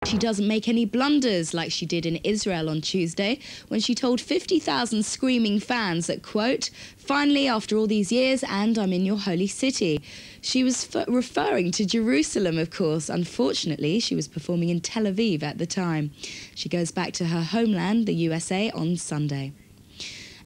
She doesn't make any blunders like she did in Israel on Tuesday when she told 50,000 screaming fans that, quote, "Finally, after all these years, and I'm in your holy city." She was referring to Jerusalem, of course. Unfortunately, she was performing in Tel Aviv at the time. She goes back to her homeland, the USA, on Sunday.